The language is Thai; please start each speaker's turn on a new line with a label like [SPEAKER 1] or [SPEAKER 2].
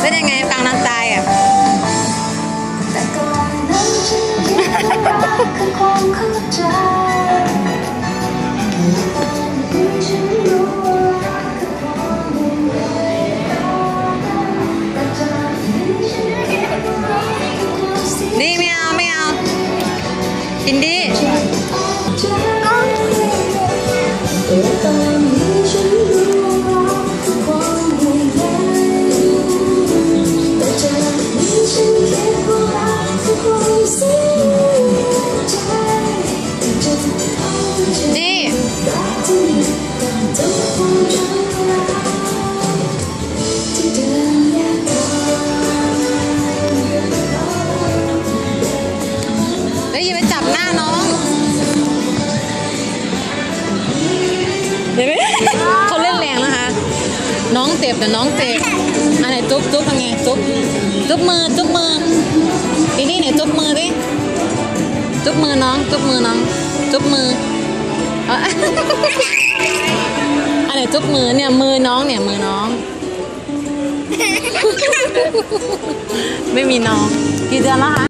[SPEAKER 1] เป็นยังไงฟังน้ำตายอ่ะนี่ไม่เอาไม่เอากินดิอย่าไปจับหน้าน้องเดี๋ยวเขาเล่นแรงนะคะน้องเจ็บแต่น้องเจ็บอันไหนจุ๊บทำไงจุ๊บมือทีนี่เนี่ยจุ๊บมือดิจุ๊บมือน้องจุ๊บมืออันไหนจุ๊บมือเนี่ยมือน้องไม่มีน้องกี่เดือนแล้วคะ